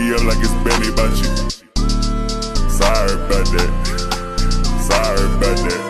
me up like it's Benny Bocce. Sorry about that. Sorry about that.